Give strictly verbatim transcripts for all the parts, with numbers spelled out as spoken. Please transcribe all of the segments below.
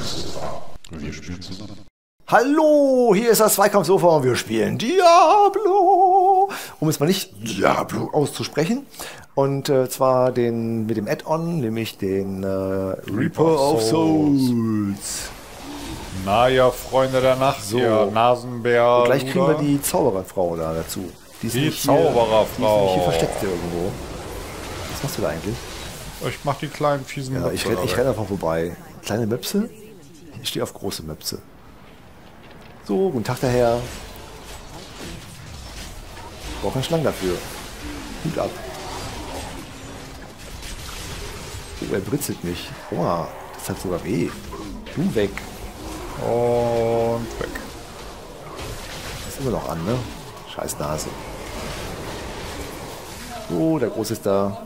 Wir spielen zusammen. Hallo, hier ist das Zweikampfsofa und wir spielen Diablo, um es mal nicht Diablo auszusprechen. Und äh, zwar den mit dem Add-on, nämlich den äh, Reaper of Souls. Na ja, Freunde der Nacht, So. ihr Nasenbär. Und gleich kriegen wir Luder. die Zaubererfrau da dazu. Die, ist Die nicht hier- Die ist Zaubererfrau. nicht hier versteckt irgendwo. Was machst du da eigentlich? Ich mach die kleinen fiesen Ja, ich Möpse renne ich da renn weg. einfach vorbei. Kleine Möpse? Ich stehe auf große Möpse. So, guten Tag daher. Ich brauche einen Schlang dafür. Hut ab. Oh, er britzelt mich. Oh, das hat sogar weh. Du weg. Und weg. Ist immer noch an, ne? Scheiß Nase. So, der Große ist da.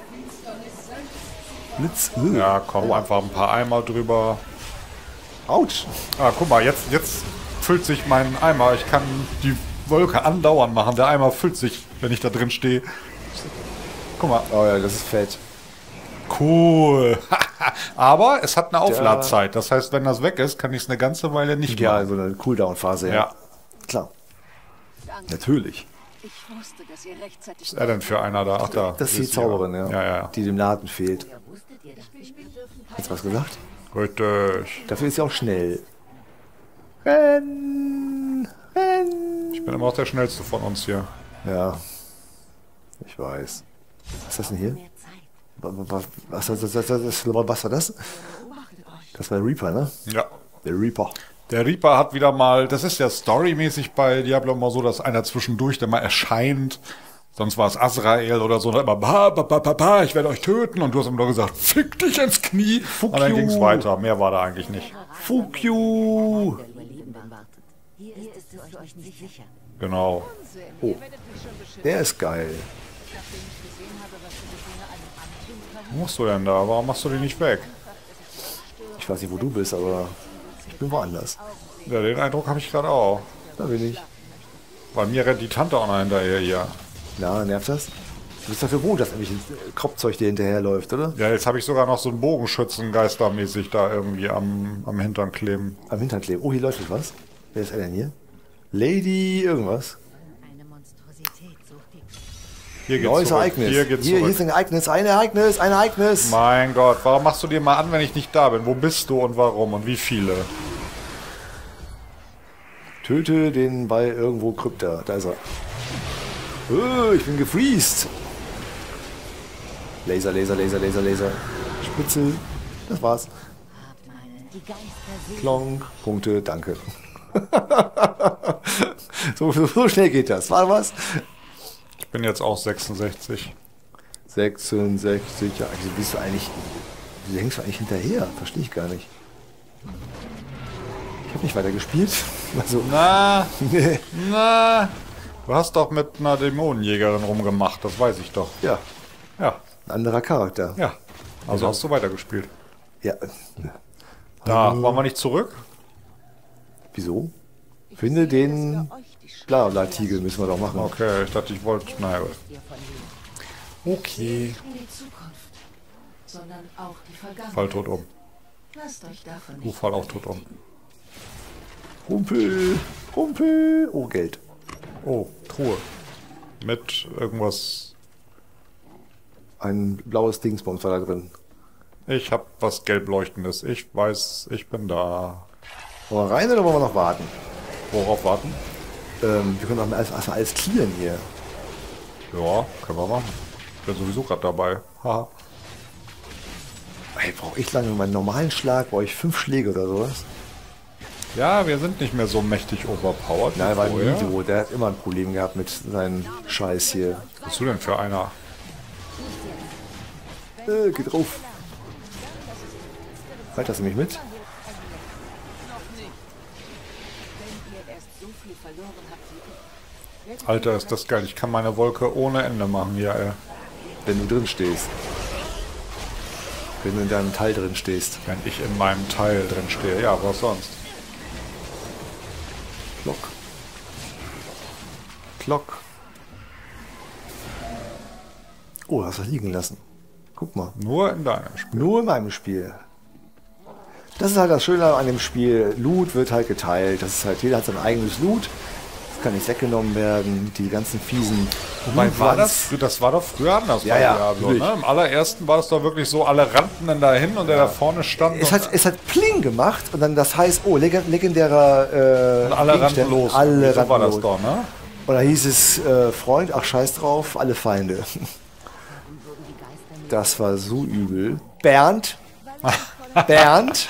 Blitz. Uh. Ja, komm, einfach ein paar Eimer drüber. Autsch. Ah, guck mal, jetzt, jetzt füllt sich mein Eimer. Ich kann die Wolke andauernd machen. Der Eimer füllt sich, wenn ich da drin stehe. Guck mal. Oh ja, das ist fett. Cool. Aber es hat eine Aufladzeit. Das heißt, wenn das weg ist, kann ich es eine ganze Weile nicht Ja, machen. so eine Cooldown-Phase. Ja. Klar. Natürlich. Ich wusste, dass ihr rechtzeitig. Was ist er denn für einer da? Ach, da. Das ist die sie Zauberin, ja. Ja, ja. Die dem Laden fehlt. Hast du was gesagt? Richtig. Dafür ist sie auch schnell. Renn! Renn! Ich bin immer auch der Schnellste von uns hier. Ja. Ich weiß. Was ist das denn hier? Was, was, was, was, was, was, was war das? Das war der Reaper, ne? Ja. Der Reaper. Der Reaper hat wieder mal, das ist ja storymäßig bei Diablo immer so, dass einer zwischendurch der mal erscheint. Sonst war es Azrael oder so, und immer, ba, ba, ba, ba, ba, ich werde euch töten. Und du hast immer nur gesagt, fick dich ins Knie. Fuck und dann you. ging es weiter. Mehr war da eigentlich nicht. Fuck you! Hier ist es für euch nicht sicher. Genau. Oh. Der ist geil. Wo musst du denn da? Warum machst du den nicht weg? Ich weiß nicht, wo du bist, aber ich bin woanders. Ja, den Eindruck habe ich gerade auch. Da bin ich. Bei mir rennt die Tante auch noch hinterher hier. Na, nervt das? Du bist dafür gewohnt, dass irgendwelches Kropfzeug dir hinterherläuft, oder? Ja, jetzt habe ich sogar noch so einen Bogenschützen geistermäßig da irgendwie am, am Hintern kleben. Am Hintern kleben. Oh, hier leuchtet was. Wer ist er denn hier? Lady irgendwas. Eine Monstrosität sucht die. Hier geht's Neues zurück. Ereignis. Hier geht's hier, hier zurück. ist ein Ereignis, ein Ereignis, ein Ereignis. Mein Gott, warum machst du dir mal an, wenn ich nicht da bin? Wo bist du und warum und wie viele? Töte den bei irgendwo Krypta. Da ist er. Oh, ich bin gefreezed. Laser, Laser, Laser, Laser, Laser. Spitze. Das war's. Die Geister sehen. Klonk. Punkte, danke. so, so, so schnell geht das. War was? Ich bin jetzt auch sechsundsechzig. sechsundsechzig. Ja, wieso bist du eigentlich. Wieso hängst du eigentlich hinterher? Verstehe ich gar nicht. Ich habe nicht weiter gespielt. Also, Na, nee. na. Du hast doch mit einer Dämonenjägerin rumgemacht, das weiß ich doch. Ja, Ja, ein anderer Charakter. ja. Also hast du weitergespielt. Ja. Da, wollen wir nicht zurück? Wieso? Finde den Blabla-Tiegel müssen wir doch machen. Okay, ich dachte, ich wollte. Naja, gut. Okay. Nur die Zukunft, sondern auch die Vergangenheit. Fall tot um. Lasst euch davon Du nicht. fall auch tot um. Rumpel, Rumpel. Oh, Geld. Oh, Truhe. Mit irgendwas. Ein blaues Dingsbums war da drin. Ich hab was gelb leuchtendes. Ich weiß, ich bin da. Wollen wir rein oder wollen wir noch warten? Worauf warten? Ähm, wir können auch mal alles, also alles clearen hier. Ja, können wir machen. Ich bin sowieso gerade dabei. Haha. Ey, brauche ich lange meinen normalen Schlag, brauche ich fünf Schläge oder sowas? Ja, wir sind nicht mehr so mächtig overpowered. wie Nein, war vorher. Nido, der hat immer ein Problem gehabt mit seinem Scheiß hier. Was bist du denn für einer? Äh, geh drauf. Halt das nämlich mit? Wenn ihr erst so viel verloren habt wie ich, Alter, ist das geil. Ich kann meine Wolke ohne Ende machen hier, ey. Wenn du drin stehst. Wenn du in deinem Teil drin stehst. Wenn ich in meinem Teil drin stehe. Ja, was sonst? Glock. Glock. Oh, hast du das liegen lassen. Guck mal. Nur in deinem Spiel. Nur in meinem Spiel. Das ist halt das Schöne an dem Spiel. Loot wird halt geteilt. Das ist halt, jeder hat sein eigenes Loot. Das kann nicht weggenommen werden. Die ganzen fiesen. Wobei, war das, das war doch früher anders Ja, bei ja, Diablo, natürlich. ne? Im allerersten war es doch wirklich so, alle rannten dann dahin und der da vorne stand. Es und hat, es hat Pling gemacht und dann das heißt, oh, leg- legendärer äh, und alle rannten Gegenstand. los. Alle so rannten war das los. doch, ne? Und da hieß es, äh, Freund, ach scheiß drauf, alle Feinde. Das war so übel. Bernd, Bernd,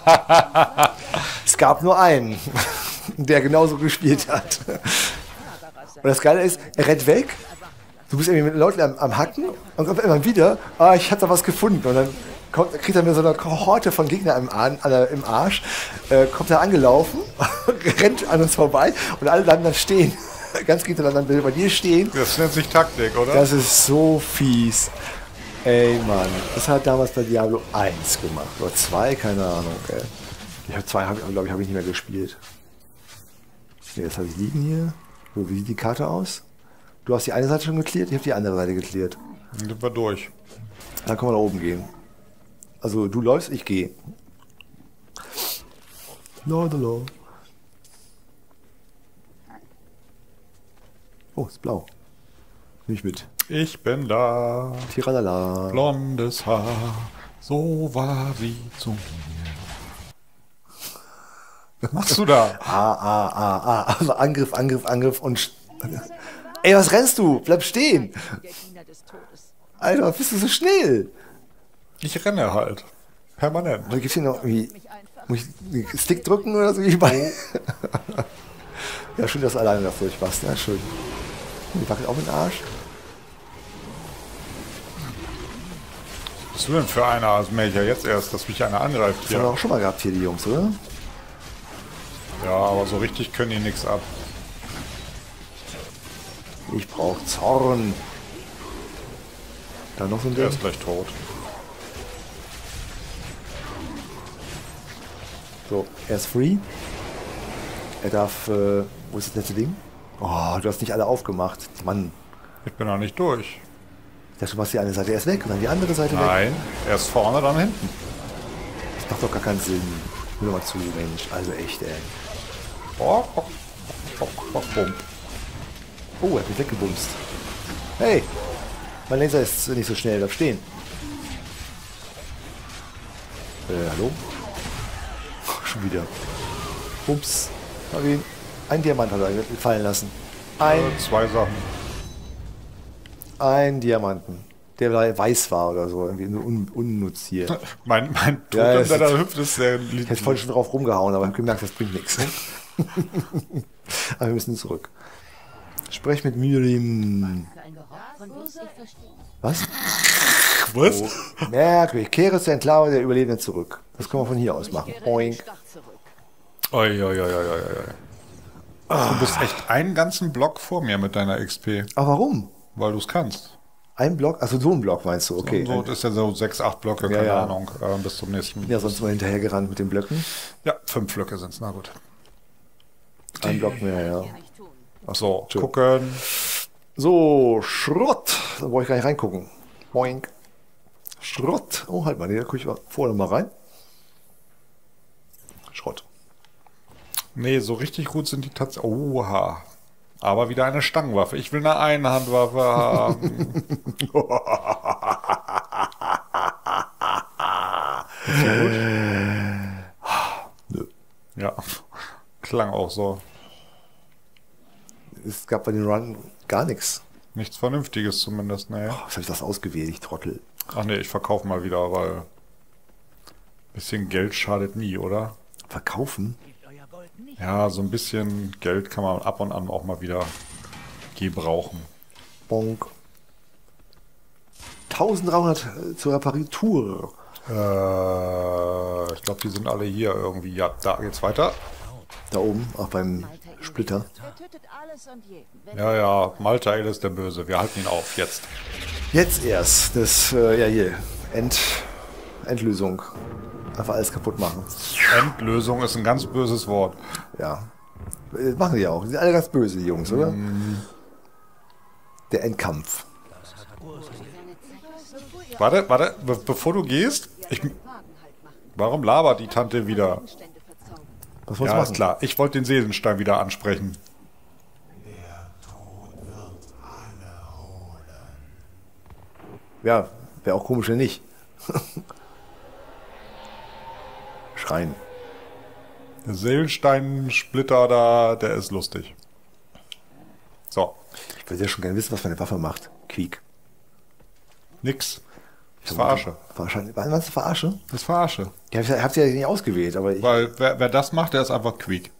es gab nur einen, der genauso gespielt hat. Und das Geile ist, er rennt weg, du bist irgendwie mit Leuten am, am Hacken und kommt immer wieder, ah, ich hab da was gefunden. Und dann kommt, kriegt er mir so eine Kohorte von Gegnern im, Arm, äh, im Arsch, äh, kommt er angelaufen, rennt an uns vorbei und alle bleiben dann stehen. Ganz hintereinander dann bei dir stehen. Das nennt sich Taktik, oder? Das ist so fies. Ey, Mann. Das hat damals bei Diablo eins gemacht. Oder zwei, keine Ahnung, ey. Ich habe zwei, hab, glaube ich, habe ich nicht mehr gespielt. Nee, das habe ich liegen hier. So, wie sieht die Karte aus? Du hast die eine Seite schon geklärt, ich habe die andere Seite geklärt. Dann sind wir durch. Dann können wir nach oben gehen. Also, du läufst, ich gehe. La, la, la. Oh, ist blau. Nimm ich mit. Ich bin da, Tiralala. blondes Haar, so war wie zu mir. Was machst du da? Ah, ah, ah, ah. Also Angriff, Angriff, Angriff und... sch- Ey, was rennst du? Bleib stehen. Der Diener des Todes. Alter, bist du so schnell? Ich renne halt. Permanent. Oder gibt's hier noch irgendwie... Muss ich den Stick drücken oder so? Wie bei... Ja, schön, dass du alleine das durchmachst. Ja, schön. Die wackelt auch mit dem Arsch. Was bist du denn für einer? Also merke ich ja jetzt erst, dass mich einer angreift Das haben wir hier. auch schon mal gehabt hier, die Jungs, oder? Ja, aber so richtig können die nichts ab. Ich brauch Zorn. Da noch so ein Der Ding. ist gleich tot. So, er ist free. Er darf... Äh, wo ist das letzte Ding? Oh, du hast nicht alle aufgemacht. Mann. Ich bin noch nicht durch. Ich dachte, du machst die eine Seite erst weg und dann die andere Seite weg. Nein, erst vorne, dann hinten. Das macht doch gar keinen Sinn. Hör mal zu, Mensch. Also echt, ey. Oh, oh, oh, oh, bumm. Oh, er hat mich weggebumst. Hey! Mein Laser ist nicht so schnell, bleib stehen. Äh, hallo? Schon wieder. Ups. Hab ihn. Ein Diamant hat er fallen lassen. Ein, Äh, zwei Sachen. ein Diamanten. Der weiß war oder so. Irgendwie nur un, unnutz hier. Mein, mein Tod Ja, in es seiner ist- Hüfte ist sehr Ich hätte vorhin schon drauf rumgehauen, aber ich habe gemerkt, das bringt nichts. Aber wir müssen zurück. Sprech mit Miriam. Für ein Geruch von Wurst ich verstehe. Was? Was? Merkwürdig. Kehre zur Enklave der Überlebenden zurück. Das können wir von hier aus machen. Kehre in den Boink. Stach zurück. Oi, oi, oi, oi, oi, oi. Du bist echt einen ganzen Block vor mir mit deiner X P, Aber warum? weil du es kannst. Ein Block? Also so ein Block meinst du? Okay. Und so ist ja so sechs, acht Blöcke, Ja, keine ja. Ahnung, äh, bis zum nächsten. Ja, sonst mal hinterhergerannt mit den Blöcken. Ja, fünf Blöcke sind's, na gut. Ein Block mehr, ja. Nicht tun. So, gucken. So, Schrott. Da brauche ich gar nicht reingucken. Boink. Schrott. Oh, halt mal, da gucke ich mal vorne mal rein. Schrott. Nee, so richtig gut sind die tatsächlich. Oha. Aber wieder eine Stangenwaffe. Ich will eine Einhandwaffe haben. Nö. Ja, klang auch so. Es gab bei den Run gar nichts. Nichts Vernünftiges zumindest, ne. Was habe ich das ausgewählt, ich Trottel? Ach nee, ich verkaufe mal wieder, weil bisschen Geld schadet nie, oder? Verkaufen? Ja, so ein bisschen Geld kann man ab und an auch mal wieder gebrauchen. Bonk. dreizehnhundert zur Reparatur. Äh, ich glaube, die sind alle hier irgendwie. Ja, da geht's weiter. Da oben, auch beim Splitter. Er tötet alles und jeden. Wenn Ja, ja, Maltail ist der Böse. Wir halten ihn auf, jetzt. Jetzt erst. Das, äh, ja hier. End, Endlösung. Einfach alles kaputt machen. Endlösung ist ein ganz böses Wort. Ja. Das machen die auch. Die sind alle ganz böse, die Jungs, oder? Der Endkampf. Warte, warte, be bevor du gehst, ich... Wagen halt machen. Warum labert die Tante wieder? Gegenstände verzaubern. Was wollen Ja, wir ist machen? klar. Ich wollte den Seelenstein wieder ansprechen. Ja, wäre auch komisch, wenn nicht. Schreien. Der Seelenstein-Splitter da, der ist lustig. So, Ich würde ja schon gerne wissen, was meine Waffe macht. Quiek. nix. Das ist Verarsche. Wahrscheinlich. War das Verarsche? Das ist Verarsche. Ja, ich habe sie ja nicht ausgewählt, aber ich. Weil wer, wer das macht, der ist einfach quick.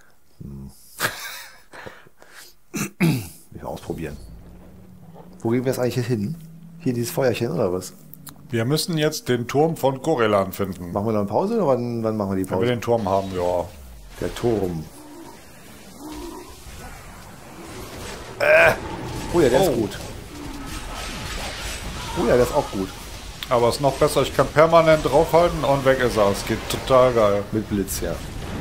will mal ausprobieren. Wo gehen wir jetzt eigentlich hin? Hier dieses Feuerchen oder was? Wir müssen jetzt den Turm von Gorelan finden. Machen wir noch eine Pause oder wann, wann machen wir die Wenn wir Pause? den Turm haben, ja. Der Turm. Äh. Oh ja, der Oh. ist gut. Oh ja, der ist auch gut. Aber es ist noch besser, ich kann permanent draufhalten und weg ist er. Es geht total geil. Mit Blitz, ja.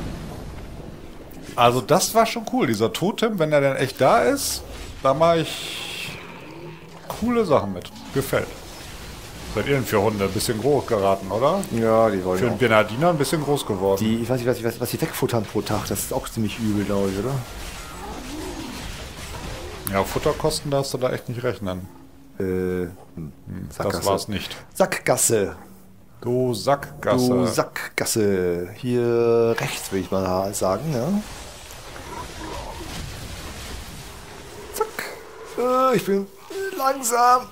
Also das war schon cool, dieser Totem, wenn er denn echt da ist, da mache ich coole Sachen mit. Gefällt. Seid ihr denn für Hunde? Ein bisschen groß geraten, oder? Ja, die Für wollen einen auch. Bernardiner ein bisschen groß geworden. Die, ich weiß nicht, was, ich- was, was die wegfuttern pro Tag. Das ist auch ziemlich übel, glaube ich, oder? Ja, Futterkosten darfst du da echt nicht rechnen. Äh, hm. Das war's nicht. Sackgasse. Du Sackgasse. Du Sackgasse. Hier rechts, würde ich mal sagen, ja. Zack. Äh, ich bin langsam.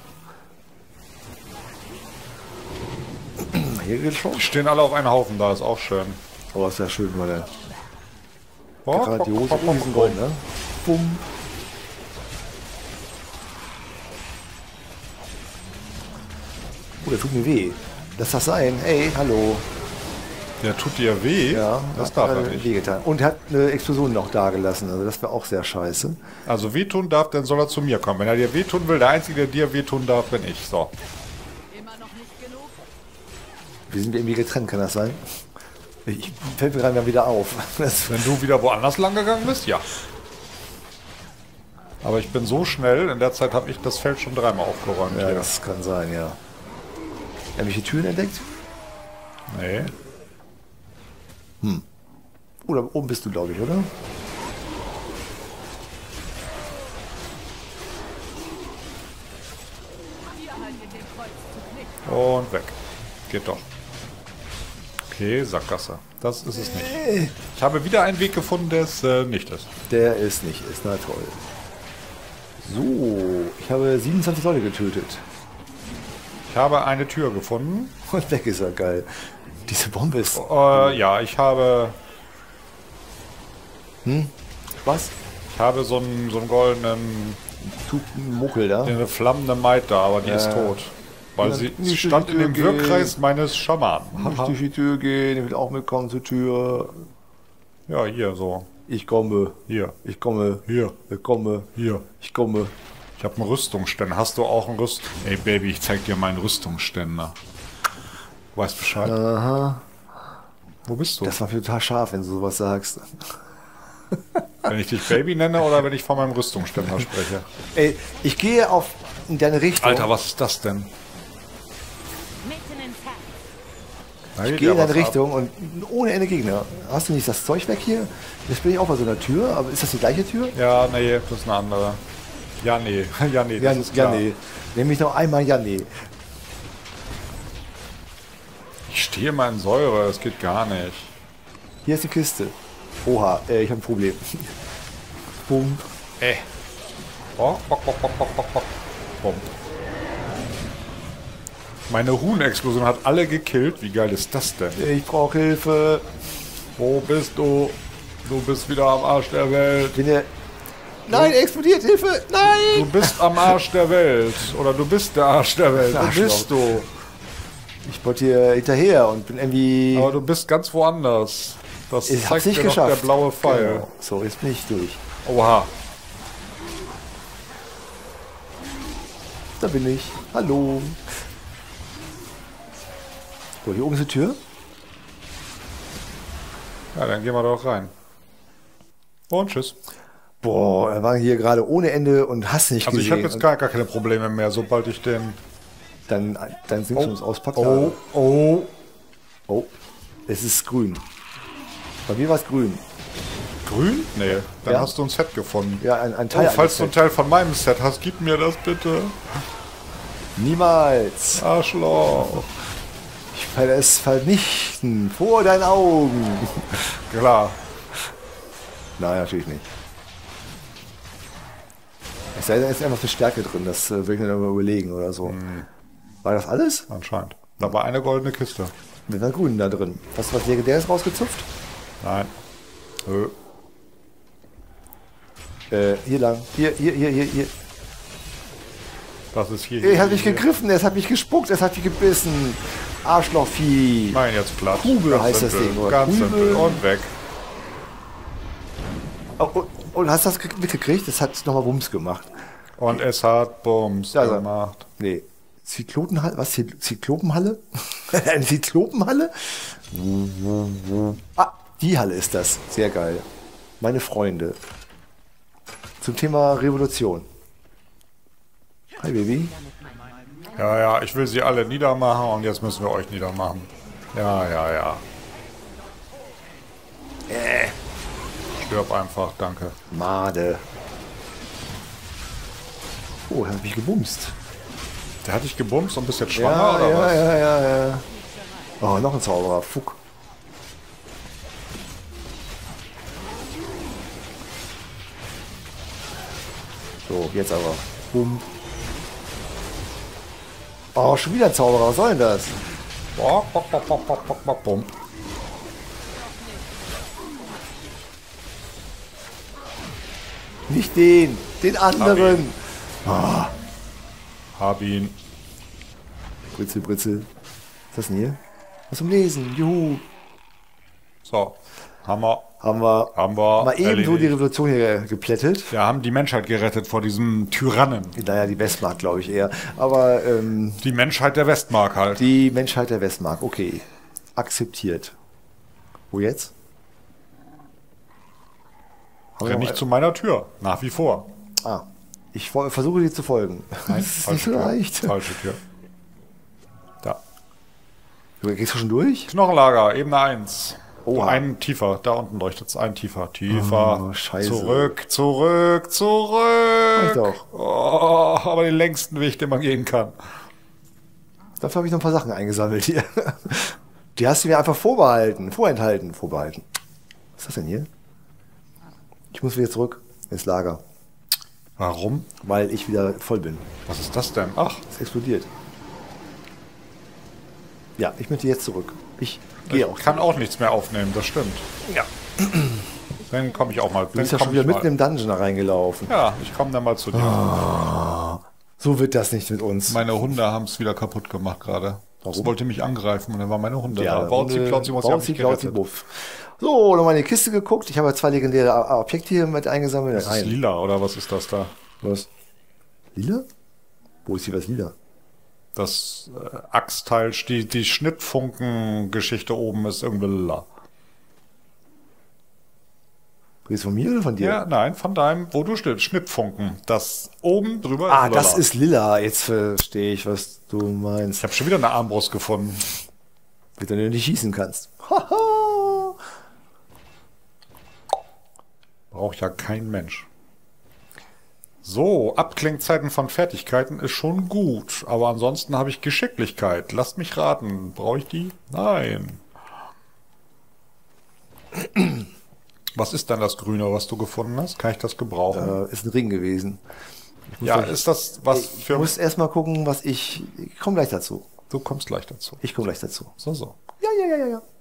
Hier geht's schon. Die stehen alle auf einen Haufen da, ist auch schön. Oh, ist ja schön, weil der Boah, gerade die Hose boah, boah, um diesen boah. Gold, ne? Bumm. Oh, der tut mir weh. Lass das sein. Hey, hallo. Der tut dir weh? Ja, Das hat darf er gerade nicht. wehgetan. Und hat eine Explosion noch da gelassen. Also das wäre auch sehr scheiße. Also wehtun darf, dann soll er zu mir kommen. Wenn er dir wehtun will, der Einzige, der dir wehtun darf, bin ich. So. Immer noch nicht genug? Wir sind irgendwie getrennt, kann das sein? Ich fällt mir gerade wieder auf. Das, Wenn du wieder woanders lang gegangen bist, ja. Aber ich bin so schnell, in der Zeit habe ich das Feld schon dreimal aufgeräumt. ja, hier. das kann sein, ja. Irgendwelche Türen entdeckt? Nee. Oder oben bist du, glaube ich, oder? Ihr haltet den Kreuz zu Knick. Und weg. Geht doch. Okay, Sackgasse. Das ist es nicht. Ich habe wieder einen Weg gefunden, der es äh, nicht ist. Der ist nicht, ist na toll. So, ich habe siebenundzwanzig Leute getötet. Ich habe eine Tür gefunden. Und weg ist er, geil. Diese Bombe ist Äh, ja, ich habe, was? ich habe so einen, so einen goldenen, Tut ein Muckel da. eine flammende Maid da, aber die ist tot. Weil Ja, sie nicht durch stand die in dem Tür gehen. Wirkkreis meines Schamanen. Nicht durch die Tür gehen, ich will auch mitkommen zur Tür. Ja, hier so. Ich komme, Hier. ich komme, Hier. ich komme, Hier. ich komme. Ich habe einen Rüstungsständer. Hast du auch einen Rüst... Ey, Baby, ich zeig dir meinen Rüstungsständer. Du weißt Bescheid. Aha. Wo bist du? Das war total scharf, wenn du sowas sagst. Wenn ich dich Baby nenne oder wenn ich von meinem Rüstungsständer spreche? Ey, ich gehe auf in deine Richtung. Alter, was ist das denn? Mitten ins Herz. Da Ich geht gehe ja in deine was ab. Richtung und ohne Ende Gegner. Hast du nicht das Zeug weg hier? Jetzt bin ich auch bei so einer Tür, aber ist das die gleiche Tür? Ja, nee, das ist eine andere. Ja, nee. Ja, nee, das Ja, ist ja klar. nee. Nämlich noch einmal ja, nee. Ich stehe mal in Säure, das geht gar nicht. Hier ist die Kiste. Oha, äh, ich habe ein Problem. Bumm. Ey. Bock, bock, bock, bock, bock, bock, bock. Bumm. Meine Huhnexplosion hat alle gekillt. Wie geil ist das denn? Ich brauche Hilfe. Wo bist du? Du bist wieder am Arsch der Welt. Bin der. Nein, explodiert, Hilfe! Du Nein! bist am Arsch der Welt. Oder du bist der Arsch der Welt. Wo Arschloch. bist du? Ich wollte hier hinterher und bin irgendwie. Aber du bist ganz woanders. Das ich hab's zeigt nicht mir doch geschafft. der blaue Pfeil. Genau. So, jetzt bin ich durch. Oha. Da bin ich. Hallo. So, hier oben ist die Tür. Ja, dann gehen wir doch rein. Und tschüss. Boah, er war hier gerade ohne Ende und hast nicht Also ich gesehen. habe jetzt gar, gar keine Probleme mehr, sobald ich den... dann dann sind wir uns auspackt. Oh, oh. oh. Es ist grün. Bei mir war es grün. Grün? Nee, dann Ja. hast du ein Set gefunden. Ja, ein, ein Teil. Oh, falls eines du ein Sets. Teil von meinem Set hast, gib mir das bitte. Niemals. Arschloch. Ich werde es vernichten. Vor deinen Augen. Klar. Nein, natürlich nicht. Es sei denn, da ist einfach eine Stärke drin. Das äh, will ich mir dann mal überlegen oder so. War das alles? Anscheinend. Da war eine goldene Kiste. Mit einer grünen da drin. Was, was Legendäres rausgezupft? Nein. Nö. Äh, hier lang. Hier, hier, hier, hier, hier. Das ist hier. Er hat mich hier. gegriffen, es hat mich gespuckt, es hat mich gebissen. Arschlochvieh. Nein, jetzt platt. Kugel Ganz heißt das simpel. Ding, oder? Ganz Kugel. simpel. Und weg. Oh, und, und hast du das mitgekriegt? Das hat nochmal Bums gemacht. Und es hat Bums Ja, also- gemacht. Nee. Zyklopenhalle? Was? Zy- Zyklopenhalle? Eine Zyklopenhalle? Ah, die Halle ist das. Sehr geil. Meine Freunde. Zum Thema Revolution. Hi, Baby. Ja, ja, ich will sie alle niedermachen und jetzt müssen wir euch niedermachen. Ja, ja, ja. Äh. Stirb einfach, danke. Made. Oh, er hat mich gebumst. Der hat dich gebumst und bist jetzt schwanger, Ja, oder ja, was? ja, ja, ja. Oh, noch ein Zauberer. Fuck. So, jetzt aber. Bumm. Oh, schon wieder ein Zauberer. Was soll denn das? Bock, bock, bock, bock, bock, bock, bock, bum. Nicht den, den anderen. Hab ihn. Britzel, Britzel. Was ist das denn hier? Was zum Lesen? Juhu. So, Hammer. Haben wir Haben wir mal eben so erledigt. die Revolution hier geplättet. Wir haben die Menschheit gerettet vor diesem Tyrannen. Naja, die Westmark, glaube ich eher. Aber ähm, Die Menschheit der Westmark halt. die Menschheit der Westmark, okay. Akzeptiert. Wo jetzt? Haben wir Renn noch nicht zu meiner Tür. Nach wie vor. Ah, ich fol- versuche dir zu folgen. Nein, Das ist nicht falsche so Tür. leicht. Falsche Tür. Da. Du gehst du schon durch? Knochenlager, Ebene eins. Oha. Ein tiefer, da unten leuchtet es. Ein tiefer, tiefer. Oh, scheiße. Zurück, zurück, zurück. Mach ich doch. Oh, aber den längsten Weg, den man gehen kann. Dafür habe ich noch ein paar Sachen eingesammelt hier. Die hast du mir einfach vorbehalten, vorenthalten, vorbehalten. Was ist das denn hier? Ich muss wieder zurück ins Lager, Warum? weil ich wieder voll bin. Was ist das denn? Ach, Es explodiert. Ja, ich möchte jetzt zurück. Ich gehe ich auch. kann auch nichts mehr aufnehmen, das stimmt. Ja. Dann komme ich auch mal. Du bist ja komm schon wieder ich mitten mal. im Dungeon da reingelaufen. Ja, ich komme dann mal zu dir. So wird das nicht mit uns. Meine Hunde haben es wieder kaputt gemacht gerade. Warum? Das wollte mich angreifen und dann waren meine Hunde Ja, da. Baut sie, klaut sie, muss sie Baut sie, mich klaut sie, gerettet. buff. So, nochmal in die Kiste geguckt. Ich habe ja zwei legendäre A- Objekte hier mit eingesammelt. Das ist Ein. lila, oder was ist das da? Was? Lila? Wo ist hier was lila? Das äh, Axtteil, die, die Schnittfunken-Geschichte oben ist irgendwie lila. Redest du von mir oder von dir? Ja, nein, von deinem, wo du stehst. Schnittfunken. Das oben drüber Ah, ist lila. das ist lila. Jetzt verstehe ich, was du meinst. Ich habe schon wieder eine Armbrust gefunden. Mit der du nicht schießen kannst. Haha. Braucht ja kein Mensch. So, Abklingzeiten von Fertigkeiten ist schon gut. Aber ansonsten habe ich Geschicklichkeit. Lasst mich raten. Brauche ich die? Nein. Was ist denn das Grüne, was du gefunden hast? Kann ich das gebrauchen? Äh, ist ein Ring gewesen. Ich muss ja, gleich- ist das was Ich für... muss erstmal gucken, was ich. Ich komme gleich dazu. Du kommst gleich dazu. Ich komme gleich dazu. So, so. Ja, ja, ja, ja, ja.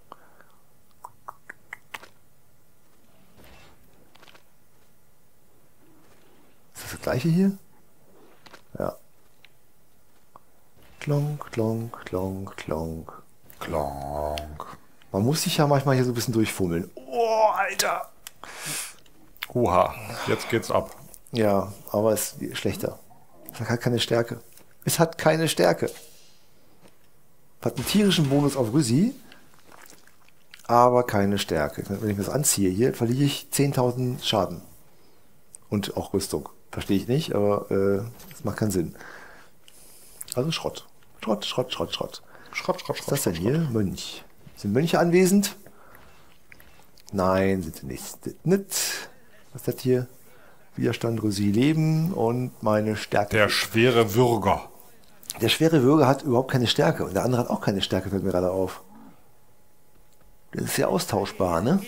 Ist das das gleiche hier? Ja. Klonk, klonk, klonk, klonk. Klonk. Man muss sich ja manchmal hier so ein bisschen durchfummeln. Oh, Alter! Huha, jetzt geht's ab. Ja, aber es ist schlechter. Es hat keine Stärke. Es hat keine Stärke. Hat einen tierischen Bonus auf Rüsi, aber keine Stärke. Wenn ich mir das anziehe hier, verliere ich zehntausend Schaden. Und auch Rüstung. Verstehe ich nicht, aber äh, das macht keinen Sinn. Also Schrott. Schrott, Schrott, Schrott, Schrott. Schrott, Schrott, Was ist das denn hier? Mönch. Sind Mönche anwesend? Nein, sind sie nicht. nicht. Was ist das hier? Widerstand, Rosie, Leben und meine Stärke. Der schwere Würger. Der schwere Würger hat überhaupt keine Stärke. Und der andere hat auch keine Stärke, fällt mir gerade auf. Das ist ja austauschbar, ne?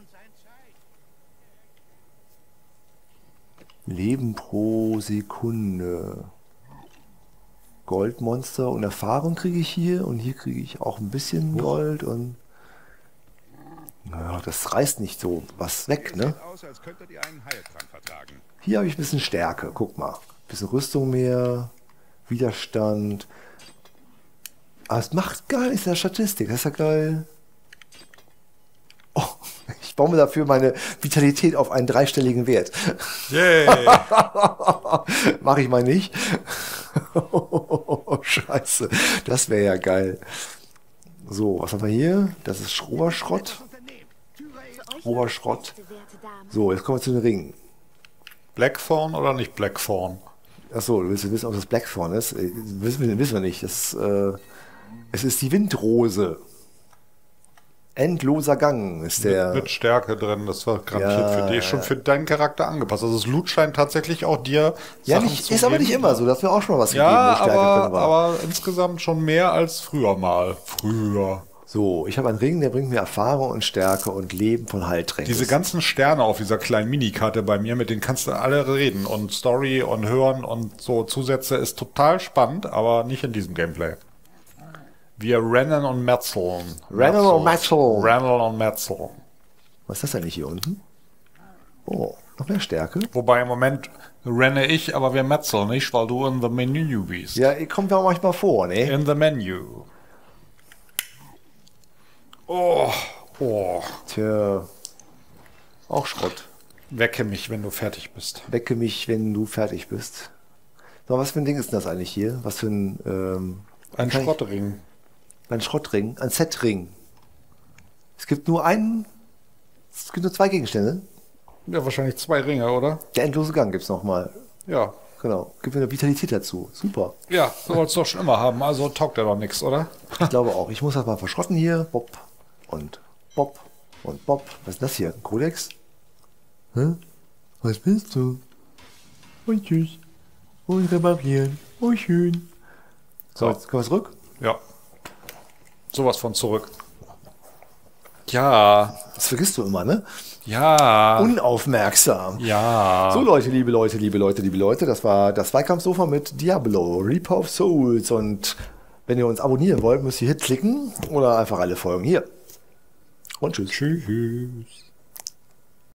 Leben pro Sekunde. Goldmonster und Erfahrung kriege ich hier. Und hier kriege ich auch ein bisschen Gold. Und ja, das reißt nicht so was weg, ne? Hier habe ich ein bisschen Stärke. Guck mal. Ein bisschen Rüstung mehr. Widerstand. Aber es macht gar nichts in der Statistik. Das ist ja geil. Oh, ich baue mir dafür meine Vitalität auf einen dreistelligen Wert. Yay! Mache ich mal nicht. Oh, Scheiße. Das wäre ja geil. So, was haben wir hier? Das ist Oberschrott. Oberschrott. So, jetzt kommen wir zu den Ringen. Blackthorn oder nicht Blackthorn? Achso, du willst wissen, ob das Blackthorn ist? Äh, Wissen wir, wissen wir nicht. Das, äh, es ist die Windrose. Endloser Gang ist der. Mit Stärke drin, das war garantiert Ja, für dich, schon für deinen Charakter angepasst. Also das Loot scheint tatsächlich auch dir Ja, Sachen nicht, zu ist aber nicht geben. immer so. Das wäre auch schon mal was Ja, gegeben, wo Stärke aber, drin war. aber insgesamt schon mehr als früher mal. Früher. So, ich habe einen Ring, der bringt mir Erfahrung und Stärke und Leben von Heiltränken. Diese ganzen Sterne auf dieser kleinen Minikarte bei mir, mit denen kannst du alle reden und Story und hören und so Zusätze ist total spannend, aber nicht in diesem Gameplay. Wir rennen und metzeln. Rennen und metzeln. Rennen und metzeln. Was ist das eigentlich hier unten? Oh, noch mehr Stärke. Wobei im Moment renne ich, aber wir metzeln nicht, weil du in the Menu bist. Ja, ihr kommt ja auch manchmal vor, ne? In the Menu. Oh, oh. Tja, auch Schrott. Wecke mich, wenn du fertig bist. Wecke mich, wenn du fertig bist. So, was für ein Ding ist denn das eigentlich hier? Was für ein, ähm, Ein kann ich- Schrottring. ein Schrottring, ein Setring. Es gibt nur einen, es gibt nur zwei Gegenstände. Ja, wahrscheinlich zwei Ringe, oder? Der endlose Gang gibt's noch mal. Ja. Genau, gibt mir eine Vitalität dazu. Super. Ja, du wolltest doch schon immer haben, also taugt der doch nichts, oder? Ich glaube auch. Ich muss das mal verschrotten hier. Bob und Bob und Bob. Was ist das hier? Ein Kodex? Hä? Was bist du? Und tschüss. Und reparieren. Oh, schön. So, So. jetzt kommen wir zurück. Ja. Sowas von zurück. Ja, Das vergisst du immer, ne? ja, Unaufmerksam. ja. So Leute, liebe Leute, liebe Leute, liebe Leute, das war das Zweikampfsofa mit Diablo, Reaper of Souls, und wenn ihr uns abonnieren wollt, müsst ihr hier klicken oder einfach alle Folgen hier. Und tschüss. Tschüss.